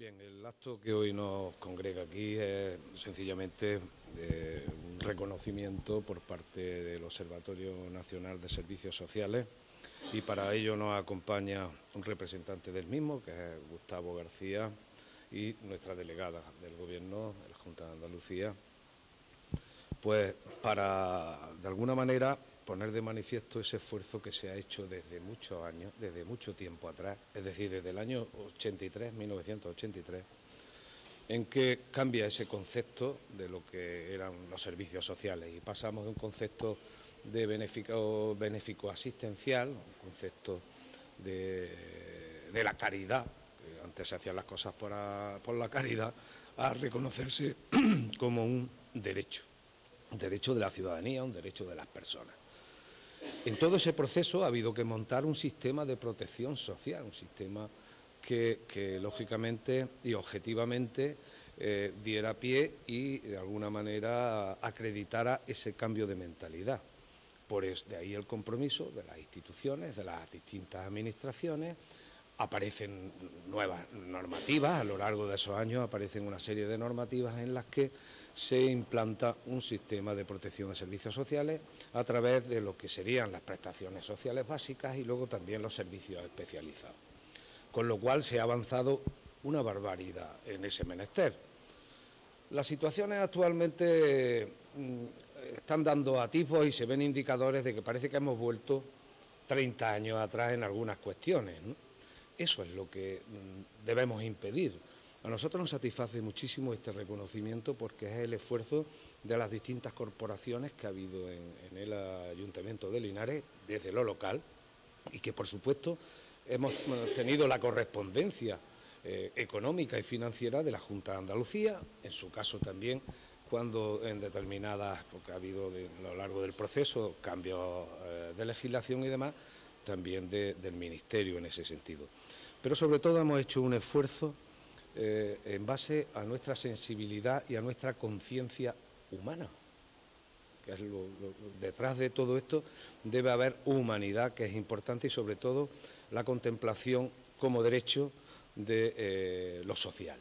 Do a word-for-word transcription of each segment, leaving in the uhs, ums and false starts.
Bien, el acto que hoy nos congrega aquí es sencillamente eh, un reconocimiento por parte del Observatorio Nacional de Servicios Sociales, y para ello nos acompaña un representante del mismo, que es Gustavo García, y nuestra delegada del Gobierno de la Junta de Andalucía, pues para, de alguna manera, poner de manifiesto ese esfuerzo que se ha hecho desde muchos años, desde mucho tiempo atrás, es decir, desde el año ochenta y tres, mil novecientos ochenta y tres, en que cambia ese concepto de lo que eran los servicios sociales y pasamos de un concepto de benéfico, benéfico asistencial, un concepto de, de la caridad, que antes se hacían las cosas por, a, por la caridad, a reconocerse como un derecho, un derecho de la ciudadanía, un derecho de las personas. En todo ese proceso ha habido que montar un sistema de protección social, un sistema que, que lógicamente y objetivamente eh, diera pie y de alguna manera acreditara ese cambio de mentalidad. Por eso, de ahí el compromiso de las instituciones, de las distintas administraciones. Aparecen nuevas normativas, a lo largo de esos años aparecen una serie de normativas en las que se implanta un sistema de protección de servicios sociales a través de lo que serían las prestaciones sociales básicas y luego también los servicios especializados. Con lo cual se ha avanzado una barbaridad en ese menester. Las situaciones actualmente mmm, están dando atisbos y se ven indicadores de que parece que hemos vuelto treinta años atrás en algunas cuestiones, ¿no? Eso es lo que debemos impedir. A nosotros nos satisface muchísimo este reconocimiento porque es el esfuerzo de las distintas corporaciones que ha habido en, en el Ayuntamiento de Linares desde lo local y que, por supuesto, hemos tenido la correspondencia eh, económica y financiera de la Junta de Andalucía, en su caso también cuando en determinadas, porque ha habido de, a lo largo del proceso cambios eh, de legislación y demás, también de, del Ministerio en ese sentido. Pero sobre todo hemos hecho un esfuerzo eh, en base a nuestra sensibilidad y a nuestra conciencia humana, que es lo, lo, detrás de todo esto debe haber humanidad, que es importante, y sobre todo la contemplación como derecho de eh, lo social.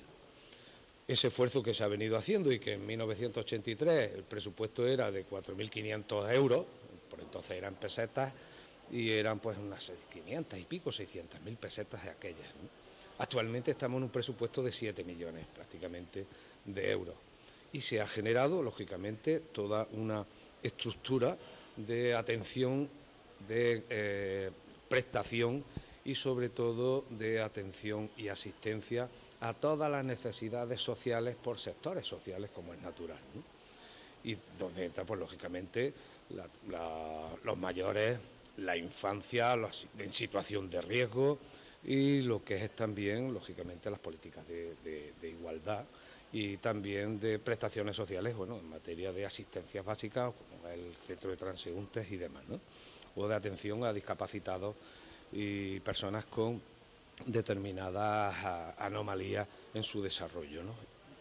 Ese esfuerzo que se ha venido haciendo y que en mil novecientos ochenta y tres el presupuesto era de cuatro mil quinientos euros, por entonces eran pesetas, y eran pues unas quinientas y pico, seiscientas mil pesetas de aquellas, ¿no? Actualmente estamos en un presupuesto de siete millones prácticamente de euros y se ha generado lógicamente toda una estructura de atención, de eh, prestación y sobre todo de atención y asistencia a todas las necesidades sociales por sectores sociales, como es natural, ¿no? Y donde entra pues lógicamente la, la, los mayores, la infancia los, en situación de riesgo y lo que es también, lógicamente, las políticas de, de, de igualdad y también de prestaciones sociales, bueno, en materia de asistencias básicas, como el centro de transeúntes y demás, ¿no? O de atención a discapacitados y personas con determinadas anomalías en su desarrollo, ¿no?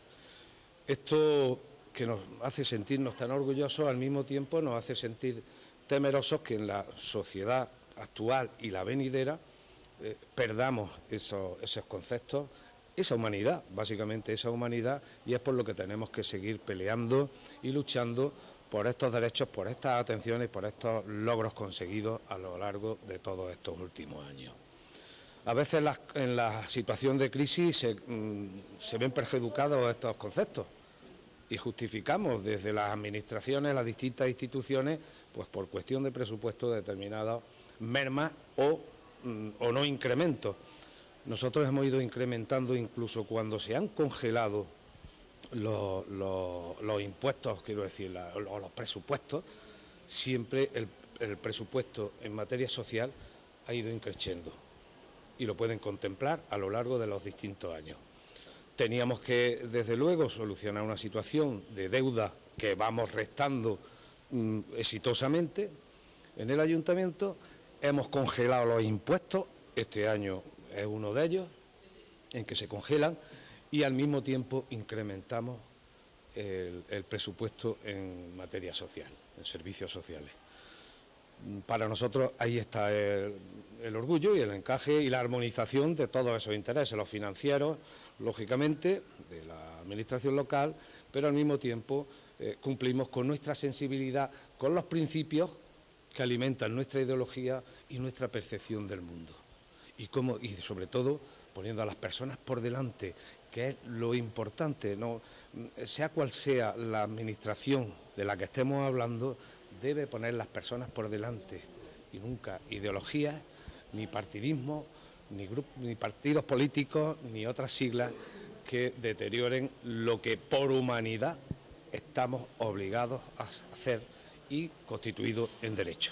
Esto que nos hace sentirnos tan orgullosos, al mismo tiempo nos hace sentir temerosos que en la sociedad actual y la venidera eh, perdamos esos, esos conceptos, esa humanidad, básicamente esa humanidad, y es por lo que tenemos que seguir peleando y luchando por estos derechos, por estas atenciones, por estos logros conseguidos a lo largo de todos estos últimos años. A veces las, en la situación de crisis se, mmm, se ven perjudicados estos conceptos y justificamos desde las administraciones, las distintas instituciones, pues por cuestión de presupuesto determinadas mermas o, mmm, o no incrementos. Nosotros hemos ido incrementando incluso cuando se han congelado los, los, los impuestos, quiero decir, la, los, los presupuestos, siempre el, el presupuesto en materia social ha ido increciendo y lo pueden contemplar a lo largo de los distintos años. Teníamos que, desde luego, solucionar una situación de deuda que vamos restando mm, exitosamente en el ayuntamiento. Hemos congelado los impuestos, este año es uno de ellos, en que se congelan, y al mismo tiempo incrementamos el, el presupuesto en materia social, en servicios sociales. Para nosotros ahí está el, el orgullo y el encaje y la armonización de todos esos intereses, los financieros, lógicamente, de la administración local, pero al mismo tiempo eh, cumplimos con nuestra sensibilidad, con los principios que alimentan nuestra ideología y nuestra percepción del mundo. Y, como, y sobre todo poniendo a las personas por delante, que es lo importante, ¿no? Sea cual sea la administración de la que estemos hablando, debe poner las personas por delante y nunca ideologías, ni partidismo, ni, grup, ni partidos políticos, ni otras siglas que deterioren lo que por humanidad estamos obligados a hacer y constituidos en derecho.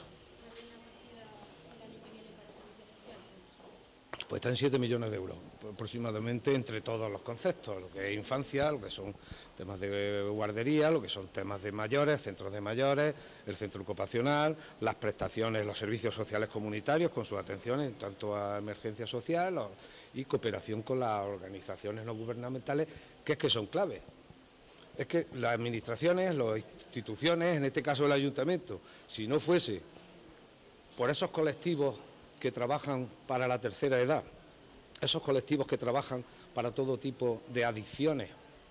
Pues está en siete millones de euros, aproximadamente entre todos los conceptos, lo que es infancia, lo que son temas de guardería, lo que son temas de mayores, centros de mayores, el centro ocupacional, las prestaciones, los servicios sociales comunitarios con sus atenciones tanto a emergencia social y cooperación con las organizaciones no gubernamentales, que es que son clave. Es que las administraciones, las instituciones, en este caso el ayuntamiento, si no fuese por esos colectivos que trabajan para la tercera edad, esos colectivos que trabajan para todo tipo de adicciones,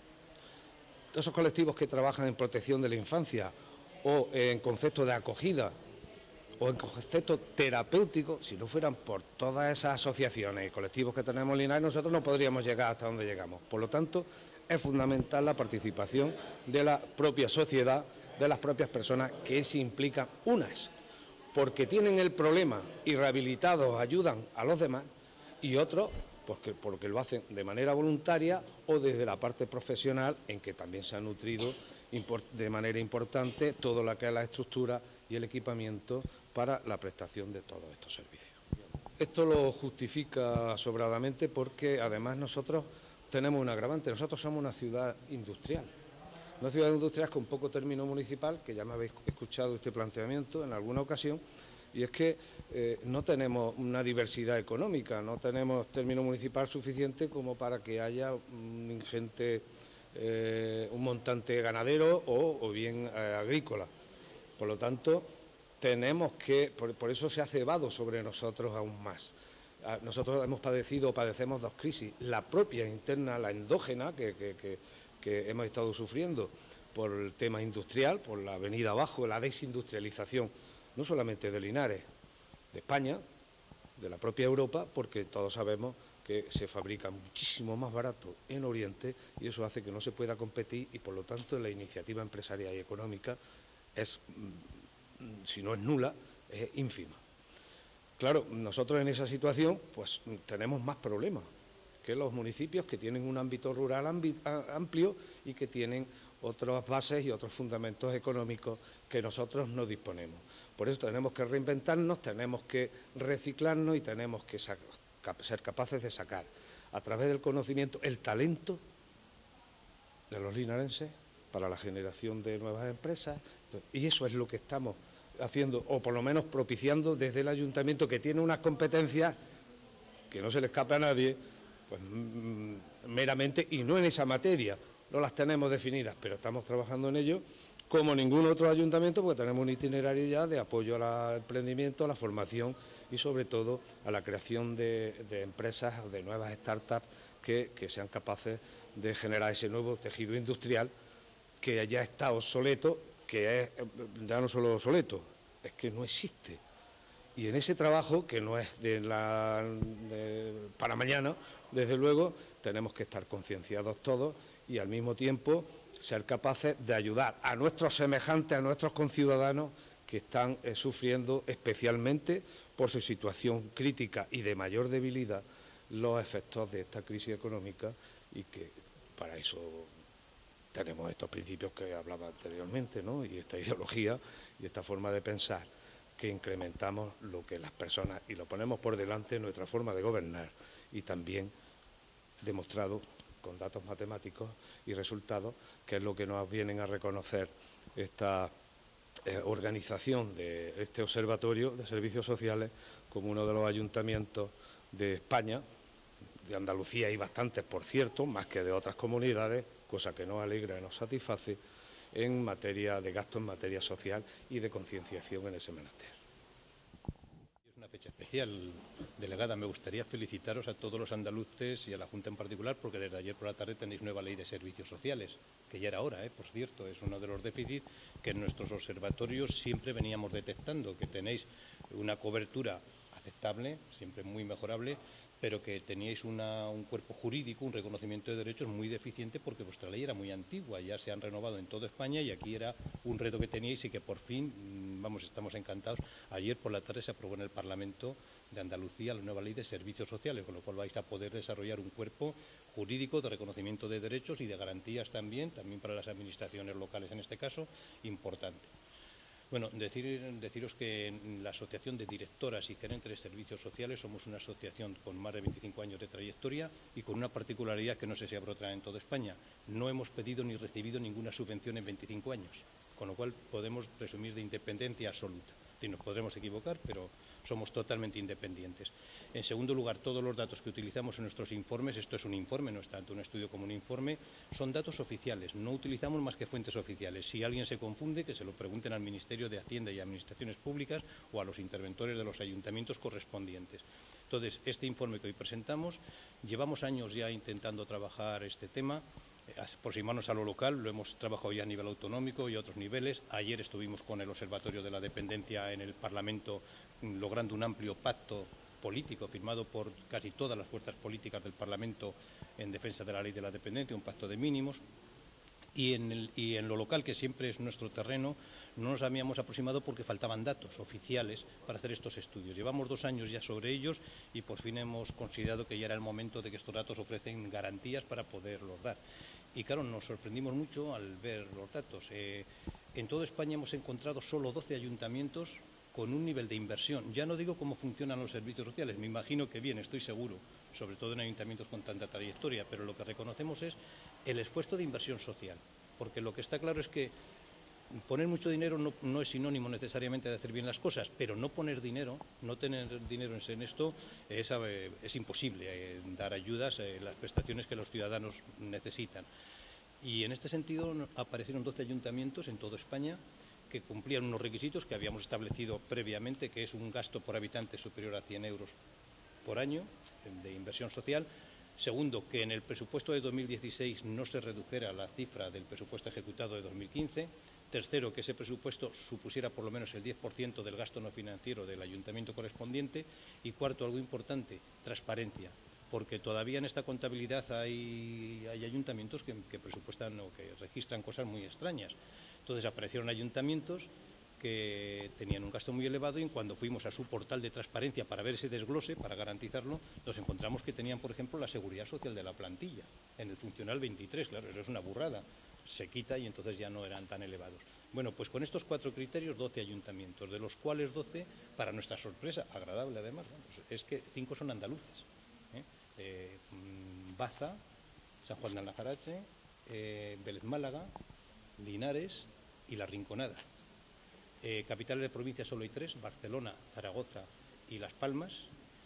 esos colectivos que trabajan en protección de la infancia o en conceptos de acogida o en conceptos terapéuticos, si no fueran por todas esas asociaciones y colectivos que tenemos en Linares, nosotros no podríamos llegar hasta donde llegamos. Por lo tanto, es fundamental la participación de la propia sociedad, de las propias personas que se implican unas porque tienen el problema y rehabilitados ayudan a los demás, y otros pues que, porque lo hacen de manera voluntaria o desde la parte profesional, en que también se ha nutrido de manera importante todo lo que es la estructura y el equipamiento para la prestación de todos estos servicios. Esto lo justifica sobradamente porque además nosotros tenemos un agravante, nosotros somos una ciudad industrial. Una ciudad industrial con poco término municipal, que ya me habéis escuchado este planteamiento en alguna ocasión, y es que eh, no tenemos una diversidad económica, no tenemos término municipal suficiente como para que haya un ingente, eh, un montante ganadero o, o bien eh, agrícola. Por lo tanto, tenemos que, por, por eso se ha cebado sobre nosotros aún más. Nosotros hemos padecido o padecemos dos crisis, la propia interna, la endógena, que, que, que que hemos estado sufriendo por el tema industrial, por la venida abajo, la desindustrialización, no solamente de Linares, de España, de la propia Europa, porque todos sabemos que se fabrica muchísimo más barato en Oriente y eso hace que no se pueda competir y por lo tanto la iniciativa empresarial y económica es, si no es nula, es ínfima. Claro, nosotros en esa situación pues tenemos más problemas que los municipios que tienen un ámbito rural amplio y que tienen otras bases y otros fundamentos económicos que nosotros no disponemos. Por eso tenemos que reinventarnos, tenemos que reciclarnos y tenemos que ser capaces de sacar a través del conocimiento el talento de los linarenses para la generación de nuevas empresas, y eso es lo que estamos haciendo, o por lo menos propiciando desde el ayuntamiento, que tiene unas competencias que no se le escapa a nadie, pues meramente, y no en esa materia, no las tenemos definidas, pero estamos trabajando en ello, como ningún otro ayuntamiento, porque tenemos un itinerario ya de apoyo al emprendimiento, a la formación y sobre todo a la creación de, de empresas, de nuevas startups que, que sean capaces de generar ese nuevo tejido industrial que ya está obsoleto, que es ya no solo obsoleto, es que no existe. Y en ese trabajo, que no es de la, de, para mañana, desde luego, tenemos que estar concienciados todos y al mismo tiempo ser capaces de ayudar a nuestros semejantes, a nuestros conciudadanos que están eh, sufriendo especialmente por su situación crítica y de mayor debilidad los efectos de esta crisis económica, y que para eso tenemos estos principios que hablaba anteriormente, ¿no? Y esta ideología y esta forma de pensar, que incrementamos lo que las personas, y lo ponemos por delante en nuestra forma de gobernar, y también demostrado con datos matemáticos y resultados, que es lo que nos vienen a reconocer esta eh, organización de este observatorio de servicios sociales como uno de los ayuntamientos de España, de Andalucía hay bastantes, por cierto, más que de otras comunidades, cosa que nos alegra y nos satisface, en materia de gasto, en materia social y de concienciación en ese menester. Es una fecha especial. Delegada, me gustaría felicitaros a todos los andaluces y a la Junta en particular, porque desde ayer por la tarde tenéis nueva ley de servicios sociales, que ya era hora, ¿eh? Por cierto, es uno de los déficits que en nuestros observatorios siempre veníamos detectando, que tenéis una cobertura aceptable, siempre muy mejorable, pero que teníais una, un cuerpo jurídico, un reconocimiento de derechos muy deficiente porque vuestra ley era muy antigua, ya se han renovado en toda España y aquí era un reto que teníais y que por fin, vamos, estamos encantados. Ayer por la tarde se aprobó en el Parlamento de Andalucía la nueva ley de servicios sociales, con lo cual vais a poder desarrollar un cuerpo jurídico de reconocimiento de derechos y de garantías también, también para las administraciones locales en este caso, importante. Bueno, decir, deciros que en la Asociación de Directoras y Gerentes de Servicios Sociales somos una asociación con más de veinticinco años de trayectoria y con una particularidad que no sé si habrá otra en toda España. No hemos pedido ni recibido ninguna subvención en veinticinco años, con lo cual podemos presumir de independencia absoluta. Y nos podremos equivocar, pero somos totalmente independientes. En segundo lugar, todos los datos que utilizamos en nuestros informes, esto es un informe, no es tanto un estudio como un informe, son datos oficiales, no utilizamos más que fuentes oficiales. Si alguien se confunde, que se lo pregunten al Ministerio de Hacienda y Administraciones Públicas o a los interventores de los ayuntamientos correspondientes. Entonces, este informe que hoy presentamos, llevamos años ya intentando trabajar este tema. Aproximarnos a lo local, lo hemos trabajado ya a nivel autonómico y a otros niveles. Ayer estuvimos con el Observatorio de la Dependencia en el Parlamento logrando un amplio pacto político firmado por casi todas las fuerzas políticas del Parlamento en defensa de la ley de la dependencia, un pacto de mínimos. Y en, el, y en lo local, que siempre es nuestro terreno, no nos habíamos aproximado porque faltaban datos oficiales para hacer estos estudios. Llevamos dos años ya sobre ellos y por fin hemos considerado que ya era el momento de que estos datos ofrecen garantías para poderlos dar. Y claro, nos sorprendimos mucho al ver los datos. Eh, en toda España hemos encontrado solo doce ayuntamientos con un nivel de inversión. Ya no digo cómo funcionan los servicios sociales, me imagino que bien, estoy seguro, sobre todo en ayuntamientos con tanta trayectoria, pero lo que reconocemos es el esfuerzo de inversión social, porque lo que está claro es que poner mucho dinero no, no es sinónimo necesariamente de hacer bien las cosas, pero no poner dinero, no tener dinero en esto es, es imposible, eh, dar ayudas, eh, las prestaciones que los ciudadanos necesitan. Y en este sentido aparecieron doce ayuntamientos en toda España que cumplían unos requisitos que habíamos establecido previamente, que es un gasto por habitante superior a cien euros por año de inversión social. Segundo, que en el presupuesto de dos mil dieciséis no se redujera la cifra del presupuesto ejecutado de dos mil quince. Tercero, que ese presupuesto supusiera por lo menos el diez por ciento del gasto no financiero del ayuntamiento correspondiente. Y cuarto, algo importante, transparencia, porque todavía en esta contabilidad hay, hay ayuntamientos que, que presupuestan o que registran cosas muy extrañas. Entonces aparecieron ayuntamientos que tenían un gasto muy elevado y cuando fuimos a su portal de transparencia para ver ese desglose, para garantizarlo, nos encontramos que tenían, por ejemplo, la seguridad social de la plantilla en el funcional veintitrés. Claro, eso es una burrada. Se quita y entonces ya no eran tan elevados. Bueno, pues con estos cuatro criterios, doce ayuntamientos, de los cuales doce, para nuestra sorpresa, agradable además, ¿no? Pues es que cinco son andaluces. ¿eh? Eh, Baza, San Juan de Alnafarache, eh, Vélez Málaga, Linares y La Rinconada. Eh, capitales de provincia solo hay tres, Barcelona, Zaragoza y Las Palmas.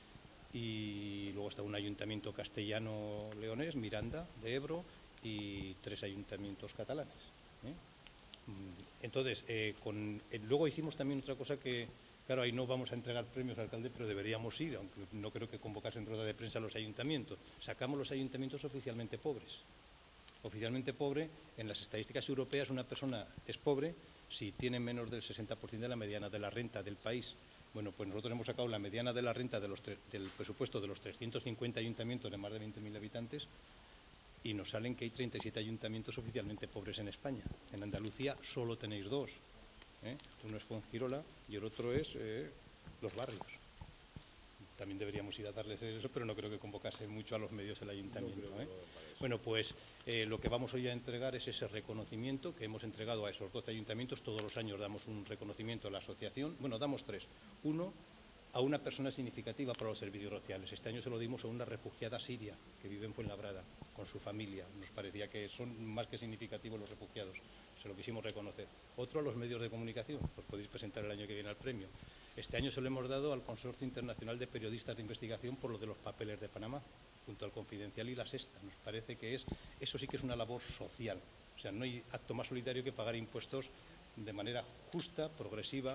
Y luego está un ayuntamiento castellano-leonés, Miranda, de Ebro, y tres ayuntamientos catalanes. ¿eh? Entonces, eh, con, eh, luego hicimos también otra cosa que, claro, ahí no vamos a entregar premios al alcalde, pero deberíamos ir, aunque no creo que convocasen rueda de prensa a los ayuntamientos. Sacamos los ayuntamientos oficialmente pobres. Oficialmente pobre, en las estadísticas europeas una persona es pobre si tiene menos del sesenta por ciento de la mediana de la renta del país. Bueno, pues nosotros hemos sacado la mediana de la renta de los del presupuesto de los trescientos cincuenta ayuntamientos de más de veinte mil habitantes y nos salen que hay treinta y siete ayuntamientos oficialmente pobres en España. En Andalucía solo tenéis dos. ¿eh? Uno es Fuengirola y el otro es eh, Los Barrios. También deberíamos ir a darles eso, pero no creo que convocase mucho a los medios del ayuntamiento. ¿eh? Bueno, pues eh, lo que vamos hoy a entregar es ese reconocimiento que hemos entregado a esos doce ayuntamientos. Todos los años damos un reconocimiento a la asociación. Bueno, damos tres. Uno, a una persona significativa para los servicios sociales. Este año se lo dimos a una refugiada siria que vive en Fuenlabrada con su familia. Nos parecía que son más que significativos los refugiados. Se lo quisimos reconocer. Otro, a los medios de comunicación. Os podéis presentar el año que viene al premio. Este año se lo hemos dado al Consorcio Internacional de Periodistas de Investigación por lo de los papeles de Panamá, junto al Confidencial y La Sexta. Nos parece que es, eso sí que es una labor social. O sea, no hay acto más solidario que pagar impuestos de manera justa, progresiva,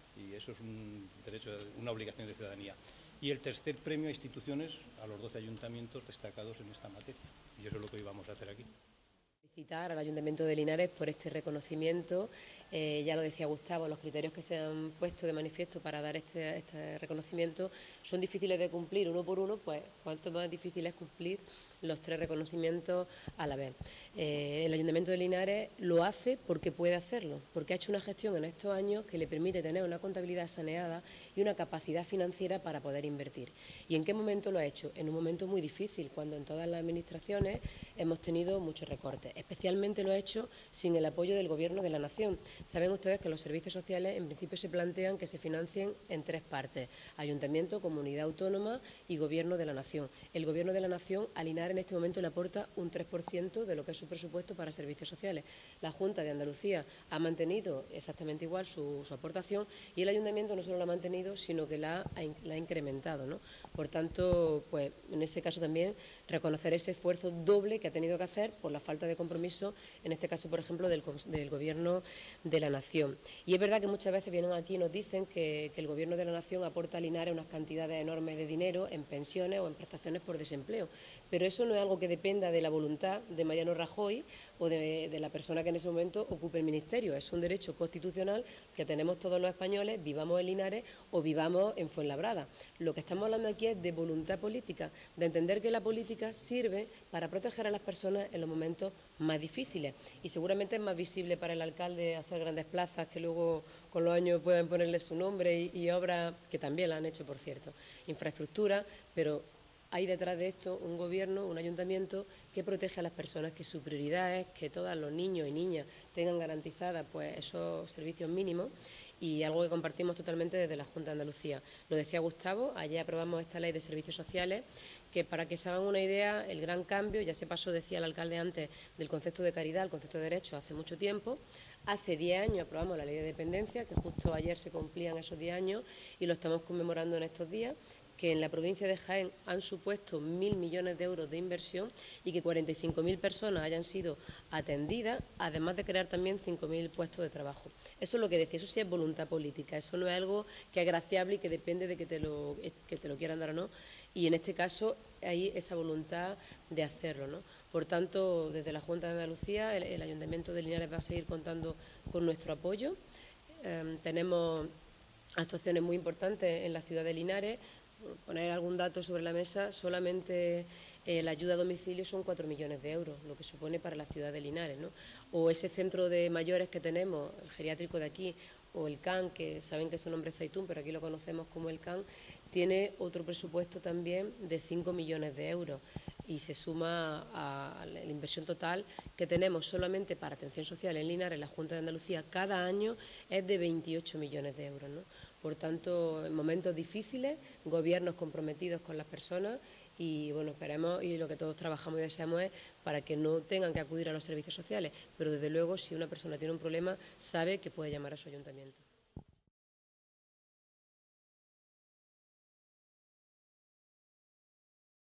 y eso es un derecho, una obligación de ciudadanía. Y el tercer premio a instituciones, a los doce ayuntamientos destacados en esta materia, y eso es lo que hoy vamos a hacer aquí. Felicitar al Ayuntamiento de Linares por este reconocimiento. Eh, ya lo decía Gustavo, los criterios que se han puesto de manifiesto para dar este, este reconocimiento son difíciles de cumplir uno por uno, pues cuánto más difícil es cumplir los tres reconocimientos a la vez. Eh, el Ayuntamiento de Linares lo hace porque puede hacerlo, porque ha hecho una gestión en estos años que le permite tener una contabilidad saneada y una capacidad financiera para poder invertir. ¿Y en qué momento lo ha hecho? En un momento muy difícil, cuando en todas las administraciones hemos tenido muchos recortes. Especialmente lo ha hecho sin el apoyo del Gobierno de la Nación. Saben ustedes que los servicios sociales en principio se plantean que se financien en tres partes: Ayuntamiento, Comunidad Autónoma y Gobierno de la Nación. El Gobierno de la Nación a Linares en este momento le aporta un tres por ciento de lo que es su presupuesto para servicios sociales. La Junta de Andalucía ha mantenido exactamente igual su, su aportación y el Ayuntamiento no solo la ha mantenido, sino que la ha, la ha incrementado, ¿no? Por tanto, pues en ese caso también reconocer ese esfuerzo doble que ha tenido que hacer por la falta de compromiso, en este caso, por ejemplo, del, del Gobierno de la Nación. Y es verdad que muchas veces vienen aquí y nos dicen que, que el Gobierno de la Nación aporta a Linares unas cantidades enormes de dinero en pensiones o en prestaciones por desempleo, pero eso no es algo que dependa de la voluntad de Mariano Rajoy o de, de la persona que en ese momento ocupe el ministerio. Es un derecho constitucional que tenemos todos los españoles, vivamos en Linares o vivamos en Fuenlabrada. Lo que estamos hablando aquí es de voluntad política, de entender que la política sirve para proteger a las personas en los momentos más difíciles, y seguramente es más visible para el alcalde hacer grandes plazas que luego con los años pueden ponerle su nombre y, y obras que también la han hecho, por cierto, infraestructura, pero hay detrás de esto un gobierno, un ayuntamiento que protege a las personas, que su prioridad es que todos los niños y niñas tengan garantizadas pues esos servicios mínimos, y algo que compartimos totalmente desde la Junta de Andalucía. Lo decía Gustavo, ayer aprobamos esta ley de servicios sociales, que para que se hagan una idea, el gran cambio, ya se pasó, decía el alcalde antes, del concepto de caridad al concepto de derecho hace mucho tiempo. Hace diez años aprobamos la ley de dependencia, que justo ayer se cumplían esos diez años y lo estamos conmemorando en estos días, que en la provincia de Jaén han supuesto mil millones de euros de inversión y que cuarenta y cinco mil personas hayan sido atendidas, además de crear también cinco mil puestos de trabajo. Eso es lo que decía, eso sí es voluntad política, eso no es algo que es graciable y que depende de que te lo, que te lo quieran dar o no, y en este caso hay esa voluntad de hacerlo, ¿no? Por tanto, desde la Junta de Andalucía, el, el Ayuntamiento de Linares va a seguir contando con nuestro apoyo. Eh, tenemos actuaciones muy importantes en la ciudad de Linares. Por poner algún dato sobre la mesa, solamente eh, la ayuda a domicilio son cuatro millones de euros, lo que supone para la ciudad de Linares, ¿no? O ese centro de mayores que tenemos, el geriátrico de aquí, o el C A N, que saben que su nombre es Zaitún, pero aquí lo conocemos como el C A N, tiene otro presupuesto también de cinco millones de euros y se suma a la inversión total que tenemos solamente para atención social en Linares, en la Junta de Andalucía, cada año es de veintiocho millones de euros, ¿no? Por tanto, en momentos difíciles, gobiernos comprometidos con las personas y, bueno, esperemos, y lo que todos trabajamos y deseamos es para que no tengan que acudir a los servicios sociales, pero desde luego, si una persona tiene un problema, sabe que puede llamar a su ayuntamiento.